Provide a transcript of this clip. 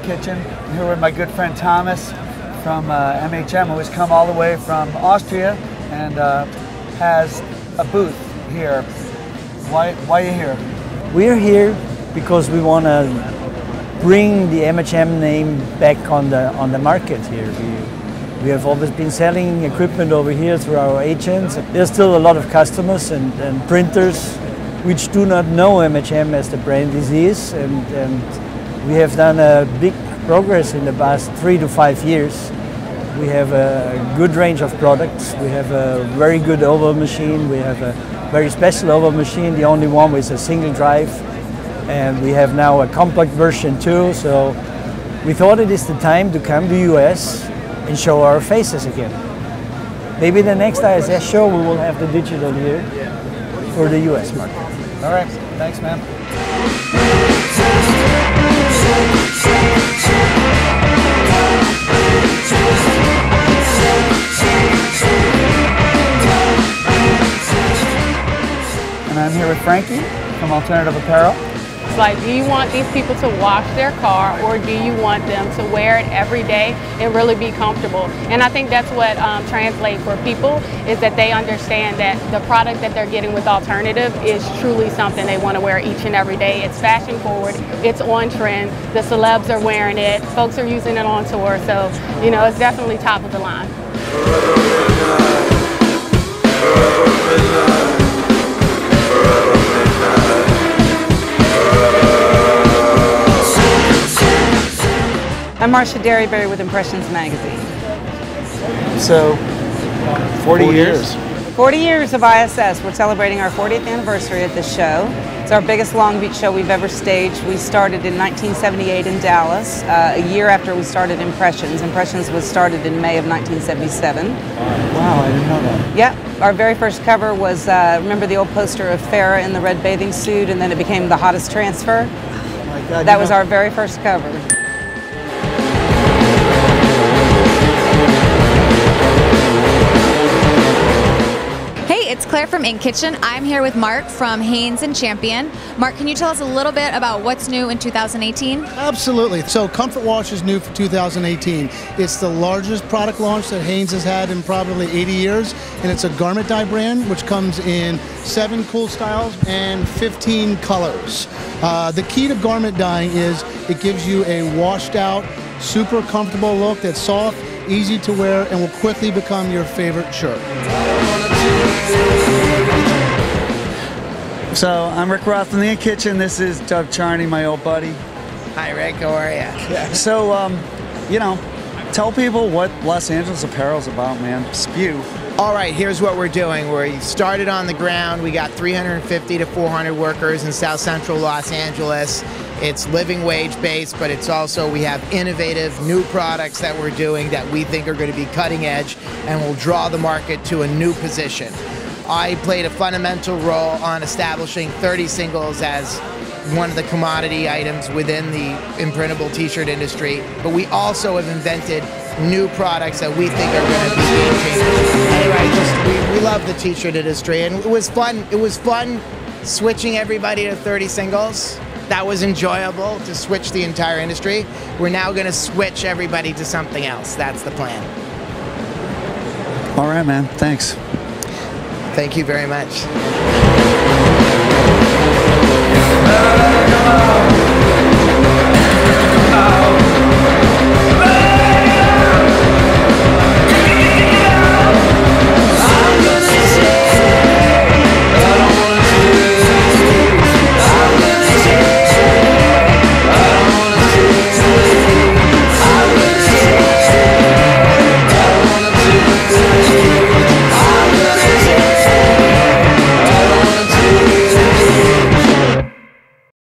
Kitchen. I'm here with my good friend Thomas from MHM, who has come all the way from Austria and has a booth here. Why are you here? We're here because we want to bring the MHM name back on the market here. We have always been selling equipment over here through our agents. There's still a lot of customers and printers which do not know MHM as the brand this is, and we have done a big progress in the past 3 to 5 years. We have a good range of products. We have a very good oval machine. We have a very special oval machine, the only one with a single drive. And we have now a compact version too. So we thought it is the time to come to US and show our faces again. Maybe the next ISS show we will have the digital here for the US market. All right, thanks, man. And I'm here with Frankie from Alternative Apparel. It's like, do you want these people to wash their car, or do you want them to wear it every day and really be comfortable? And I think that's what translates for people, is that they understand that the product that they're getting with Alternative is truly something they want to wear each and every day. It's fashion forward, it's on trend, the celebs are wearing it, folks are using it on tour, so you know, it's definitely top of the line. I'm Marcia Derryberry with Impressions Magazine. So, 40 years. 40 years of ISS. We're celebrating our 40th anniversary at this show. It's our biggest Long Beach show we've ever staged. We started in 1978 in Dallas, a year after we started Impressions. Impressions was started in May of 1977. Wow, I didn't know that. Yep. Our very first cover was, remember the old poster of Farrah in the red bathing suit, and then it became the hottest transfer? Oh my God, that was our very first cover. It's Claire from Ink Kitchen. I'm here with Mark from Hanes and Champion. Mark, can you tell us a little bit about what's new in 2018? Absolutely. So Comfort Wash is new for 2018. It's the largest product launch that Hanes has had in probably 80 years, and it's a garment dye brand which comes in 7 cool styles and 15 colors. The key to garment dyeing is it gives you a washed out, super comfortable look that's soft, easy to wear, and will quickly become your favorite shirt. So I'm Rick Roth from the Ink Kitchen. This is Doug Charney, my old buddy. Hi Rick, how are you? So, you know, tell people what Los Angeles Apparel is about, man. Spew. All right, here's what we're doing. We started on the ground. We got 350 to 400 workers in South Central Los Angeles. It's living wage based, but it's also, we have innovative new products that we're doing that we think are going to be cutting edge and will draw the market to a new position. I played a fundamental role on establishing 30 singles as one of the commodity items within the imprintable t-shirt industry, but we also have invented new products that we think are going to be game changers. Anyway, we love the t-shirt industry, and it was fun. It was fun switching everybody to 30 singles. That was enjoyable, to switch the entire industry. We're now going to switch everybody to something else. That's the plan. All right, man. Thanks. Thank you very much.